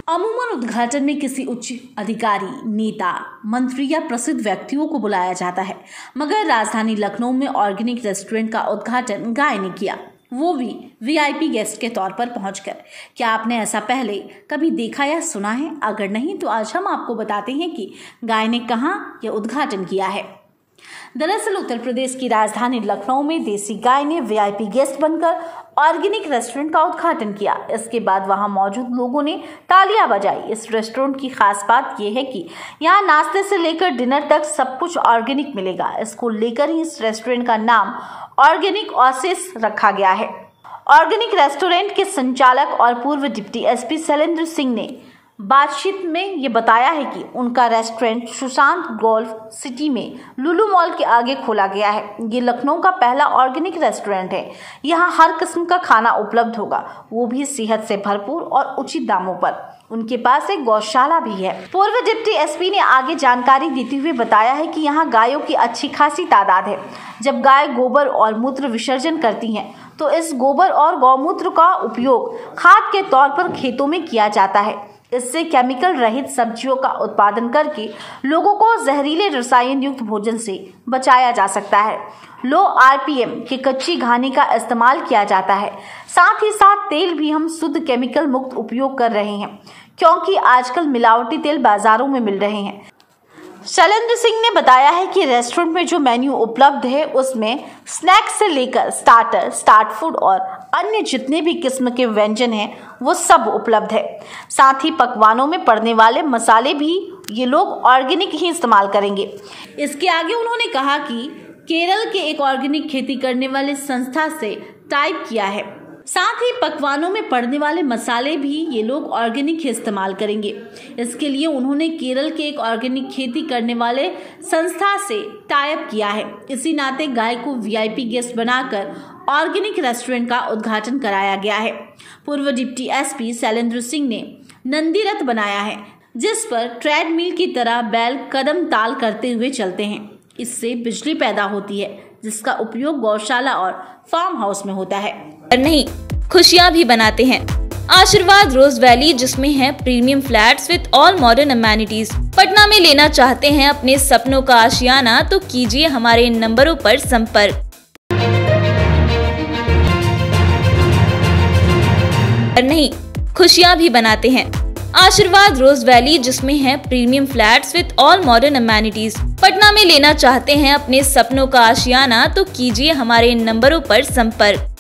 अमूमन उद्घाटन में किसी उच्च अधिकारी, नेता, मंत्री या प्रसिद्ध व्यक्तियों को बुलाया जाता है, मगर राजधानी लखनऊ में ऑर्गेनिक रेस्टोरेंट का उद्घाटन गाय ने किया, वो भी वीआईपी गेस्ट के तौर पर पहुंचकर। क्या आपने ऐसा पहले कभी देखा या सुना है? अगर नहीं तो आज हम आपको बताते हैं कि गाय ने कहां यह उद्घाटन किया है। दरअसल उत्तर प्रदेश की राजधानी लखनऊ में देसी गाय ने वीआईपी गेस्ट बनकर ऑर्गेनिक रेस्टोरेंट का उद्घाटन किया। इसके बाद वहां मौजूद लोगों ने तालियां बजाई। इस रेस्टोरेंट की खास बात यह है कि यहां नाश्ते से लेकर डिनर तक सब कुछ ऑर्गेनिक मिलेगा। इसको लेकर ही इस रेस्टोरेंट का नाम ऑर्गेनिक ओएसिस रखा गया है। ऑर्गेनिक रेस्टोरेंट के संचालक और पूर्व डिप्टी एसपी शैलेंद्र सिंह ने बातचीत में ये बताया है कि उनका रेस्टोरेंट सुशांत गोल्फ सिटी में लुलु मॉल के आगे खोला गया है। ये लखनऊ का पहला ऑर्गेनिक रेस्टोरेंट है। यहाँ हर किस्म का खाना उपलब्ध होगा, वो भी सेहत से भरपूर और उचित दामों पर। उनके पास एक गौशाला भी है। पूर्व डिप्टी एसपी ने आगे जानकारी देते हुए बताया है कि यहाँ गायों की अच्छी खासी तादाद है। जब गाय गोबर और मूत्र विसर्जन करती हैं, तो इस गोबर और गौमूत्र का उपयोग खाद के तौर पर खेतों में किया जाता है। इससे केमिकल रहित सब्जियों का उत्पादन करके लोगों को जहरीले रसायन युक्त भोजन से बचाया जा सकता है। लो आरपीएम की कच्ची घानी का इस्तेमाल किया जाता है। साथ ही साथ तेल भी हम शुद्ध केमिकल मुक्त उपयोग कर रहे हैं, क्योंकि आजकल मिलावटी तेल बाजारों में मिल रहे हैं। शैलेंद्र सिंह ने बताया है कि रेस्टोरेंट में जो मेन्यू उपलब्ध है उसमें स्नैक्स से लेकर स्टार्टर, स्टार्ट फूड और अन्य जितने भी किस्म के व्यंजन हैं वो सब उपलब्ध है। साथ ही पकवानों में पड़ने वाले मसाले भी ये लोग ऑर्गेनिक ही इस्तेमाल करेंगे। इसके आगे उन्होंने कहा कि केरल के एक ऑर्गेनिक खेती करने वाले संस्था से टाइप किया है। साथ ही पकवानों में पड़ने वाले मसाले भी ये लोग ऑर्गेनिक ही इस्तेमाल करेंगे। इसके लिए उन्होंने केरल के एक ऑर्गेनिक खेती करने वाले संस्था से टाइप किया है। इसी नाते गाय को वीआईपी गेस्ट बनाकर ऑर्गेनिक रेस्टोरेंट का उद्घाटन कराया गया है। पूर्व डिप्टी एसपी शैलेंद्र सिंह ने नंदी रथ बनाया है, जिस पर ट्रेडमिल की तरह बैल कदम ताल करते हुए चलते हैं। इससे बिजली पैदा होती है, जिसका उपयोग गौशाला और फार्म हाउस में होता है। नहीं, खुशियां भी बनाते हैं। आशीर्वाद रोज वैली, जिसमें है premium flats with all modern amenities. Patna में लेना चाहते हैं अपने सपनों का आशियाना, तो कीजिए हमारे इन नंबरों पर संपर्क। नहीं, खुशियां भी बनाते हैं। आशीर्वाद रोज वैली, जिसमें है premium flats with all modern amenities. Patna में लेना चाहते हैं अपने सपनों का आशियाना, तो कीजिए हमारे इन नंबरों पर संपर्क।